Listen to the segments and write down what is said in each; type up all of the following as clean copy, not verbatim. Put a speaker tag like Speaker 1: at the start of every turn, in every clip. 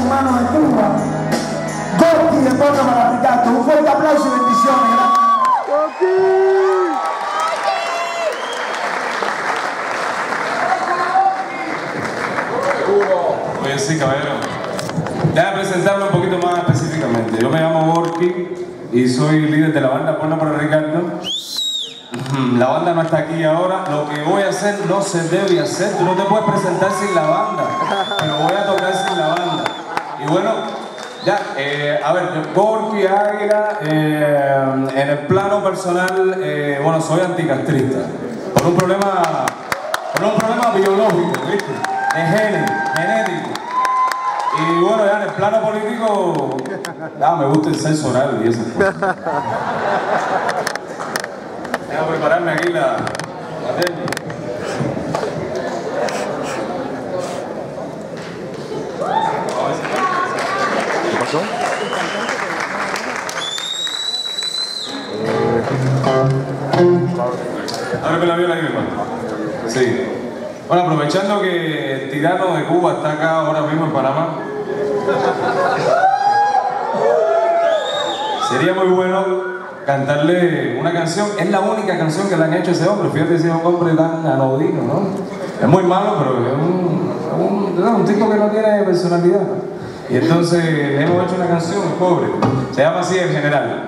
Speaker 1: hermanos de Cuba, Gorky de Puerto para Ricardo. Un fuerte aplauso y bendiciones.
Speaker 2: Oye, sí, caballero. Déjame presentarme un poquito más específicamente. Yo me llamo Gorky y soy líder de la banda Puerto para Ricardo. La banda no está aquí ahora. Lo que voy a hacer no se debe hacer. Tú no te puedes presentar sin la banda, pero voy a tocar sin la banda. Y bueno, ya, a ver, Gorky Águila, en el plano personal, bueno, soy anticastrista. Por un problema biológico, ¿viste? Genético. Y bueno, ya en el plano político, me gusta el sexo oral y esas cosas. Voy a prepararme aquí la técnica.
Speaker 3: ¿Qué pasó?
Speaker 2: Ábreme la viola ahí, mi hermano. Sí. Bueno, aprovechando que el tirano de Cuba está acá ahora mismo en Panamá, sería muy bueno cantarle una canción. Es la única canción que le han hecho a ese hombre. Fíjate si es un hombre tan anodino, ¿no? Es muy malo, pero es un tipo que no tiene personalidad. Y entonces le hemos hecho una canción, pobre. Se llama así en general.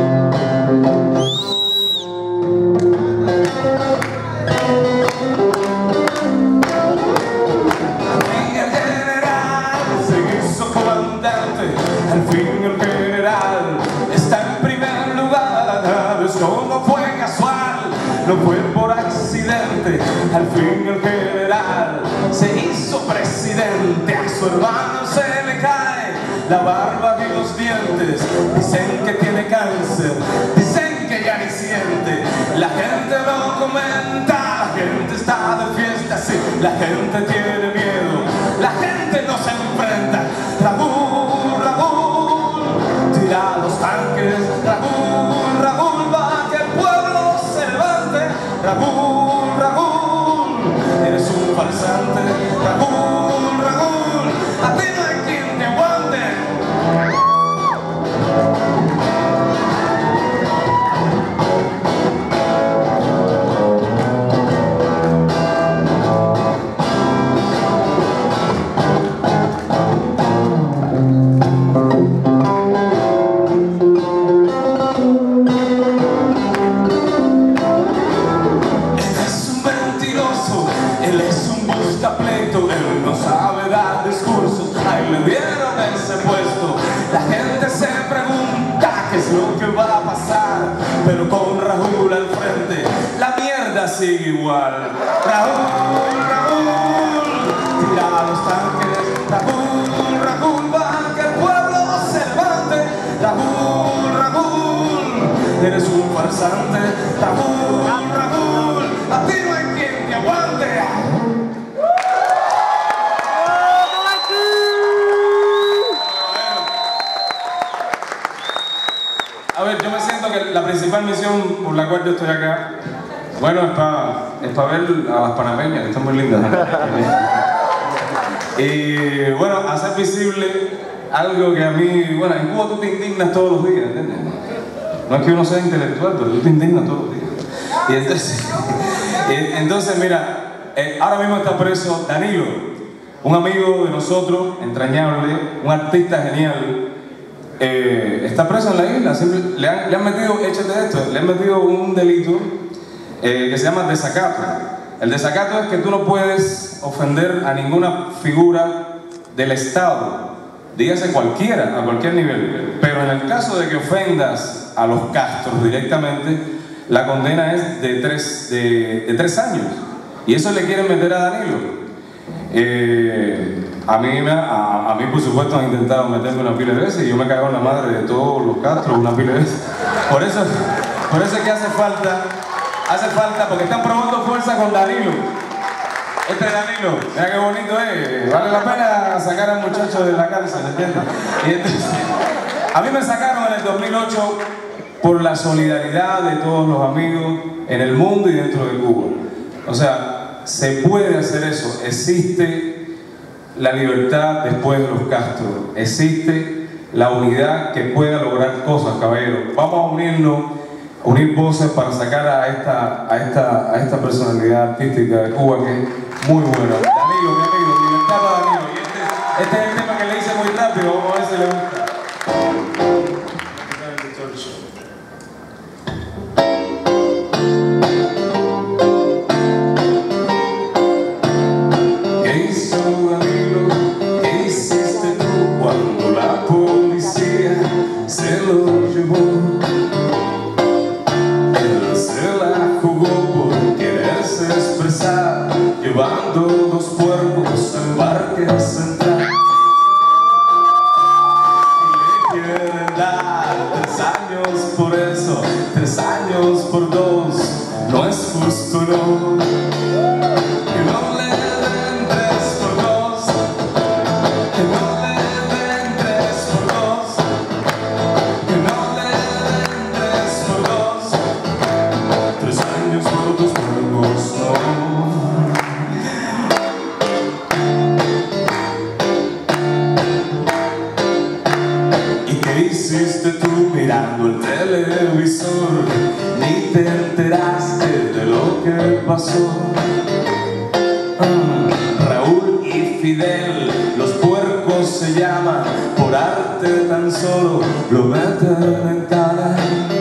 Speaker 2: Al fin el general está en primer lugar. Esto no fue casual, no fue por accidente. Al fin el general se hizo presidente. A su hermano se le cae la barba y los dientes. Dicen que tiene cáncer, dicen que ya ni siente. La gente lo comenta, la gente está de fiesta, sí. La gente tiene miedo, la gente no se enfrenta. Tira los tanques, Raúl, va que el pueblo se levante. Raúl, eres un farsante. Raúl, a ti no hay quien te aguante. Él no sabe dar discursos, ahí le dieron ese puesto. La gente se pregunta qué es lo que va a pasar, pero con Raúl al frente la mierda sigue igual. Raúl, tira los tanques. Raúl, va que el pueblo se levante. Raúl, eres un farsante. Raúl, a ti no hay quien te aguante. A ver, yo me siento que la principal misión por la cual yo estoy acá, bueno, es para ver a las panameñas, que están muy lindas. Y bueno, hacer visible algo que a mí, bueno, en Cuba tú te indignas todos los días, ¿entiendes? No es que uno sea intelectual, pero tú te indignas todos los días. Y entonces mira, ahora mismo está preso Danilo, un amigo de nosotros, entrañable, un artista genial. Está preso en la isla. Le han metido, échate esto, le han metido un delito que se llama desacato. El desacato es que tú no puedes ofender a ninguna figura del Estado, dígase cualquiera, a cualquier nivel. Pero en el caso de que ofendas a los Castros directamente, la condena es de 3 años. Y eso le quieren meter a Danilo. A mí por supuesto han intentado meterme una pila de veces y yo me cago en la madre de todos los Castros una pila de veces. Por eso es que hace falta, porque están probando fuerza con Danilo. Este Danilo, mira qué bonito es, vale la pena sacar al muchacho de la cárcel, ¿entiendes? Y entonces, a mí me sacaron en el 2008 por la solidaridad de todos los amigos en el mundo y dentro de Cuba. O sea, se puede hacer eso, existe la libertad después de los Castro. Existe la unidad que pueda lograr cosas, caballeros. Vamos a unirnos, unir voces para sacar a esta personalidad artística de Cuba que es muy buena. Danilo, mi amigo, libertad para Danilo. Y este es el tema que le hice muy rápido, vamos a ver si le gusta.
Speaker 3: Se lo llevó, él se la jugó por quererse expresar, llevando dos cuerpos al parque central. Y le quieren dar 3 años por eso, 3 años por 2, no es justo, no. Que no le den 3 por 2, que no le den 3 por 2. Que no le den 3 por 2, 3 años por 2 cuerpos, no. ¿Y qué hiciste tú mirando el televisor? Ni te enteraste de lo que pasó. Raúl y Fidel, los puercos se llaman, por arte tan solo lo meten en cara.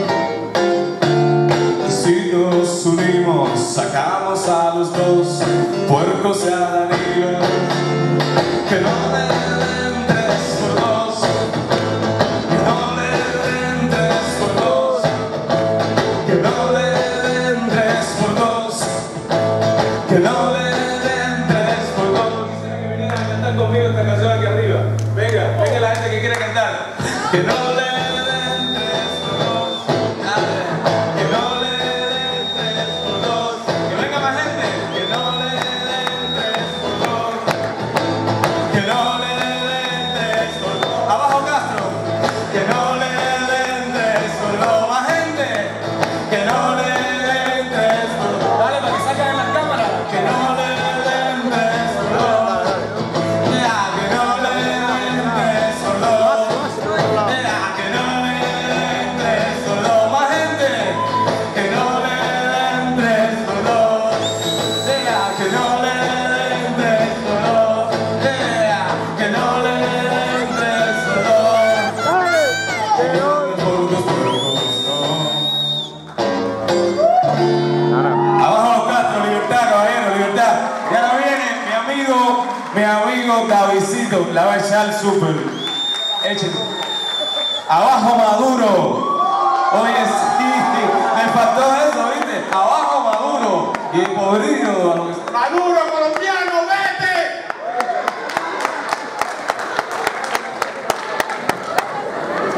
Speaker 3: Y si nos unimos, sacamos a los dos, puercos y a Danilo. Que no le den 3 por 2, que no le den 3 por 2, que no le den 3 por 2, que no le den 3 por 2. Quisiera que vinieran a cantar conmigo esta canción aquí arriba. Venga, venga la gente que quiere cantar. Que no le den 3 por 2, dale. Que no le den 3 por 2. Que venga más gente. Que no le den 3 por 2. Que no le den 3 por 2. Abajo Castro. Que no le den 3 por 2. Más gente. Que no le den 3 por 2. Dale para que salgan en la cámara. Que no le den 3 por 2. Ya, que no le den 3 por 2. Ya, que no le den 3 por 2. Más gente. Que no le den 3 por 2. Ya, que no le den 3 por 2. Ya, que no le den 3 por 2. Abajo los Castro, libertad, caballero, libertad. Y ahora viene mi amigo Davidcito, la va a echar súper. Échate. Abajo Maduro. Oye, sí, me faltó eso, ¿viste? Abajo Maduro. Y el podrido a lo que... ¡Maduro!